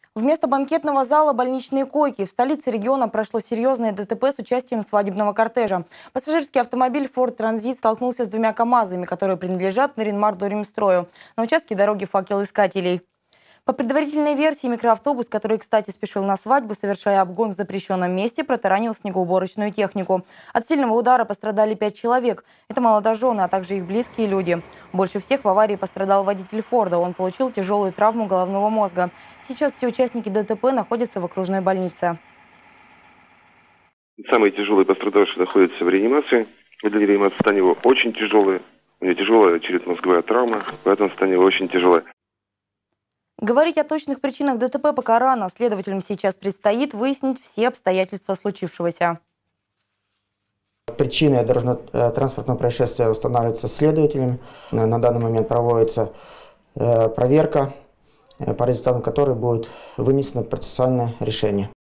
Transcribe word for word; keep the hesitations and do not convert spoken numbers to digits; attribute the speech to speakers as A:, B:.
A: Вместо банкетного зала – больничные койки. В столице региона прошло серьезное ДТП с участием свадебного кортежа. Пассажирский автомобиль «Форд Транзит» столкнулся с двумя КАМАЗами, которые принадлежат Наринмар-Доремстрою, на участке дороги «Факел-искателей». По предварительной версии, микроавтобус, который, кстати, спешил на свадьбу, совершая обгон в запрещенном месте, протаранил снегоуборочную технику. От сильного удара пострадали пять человек. Это молодожены, а также их близкие люди. Больше всех в аварии пострадал водитель «Форда». Он получил тяжелую травму головного мозга. Сейчас все участники ДТП находятся в окружной больнице.
B: Самый тяжелый пострадавший находится в реанимации. Для реанимации состояние его очень тяжелое. У него тяжелая черепно-мозговая травма, поэтому состояние его очень тяжелое.
A: Говорить о точных причинах ДТП пока рано. Следователям сейчас предстоит выяснить все обстоятельства случившегося.
C: Причины дорожно-транспортного происшествия устанавливаются следователями. На данный момент проводится проверка, по результатам которой будет вынесено процессуальное решение.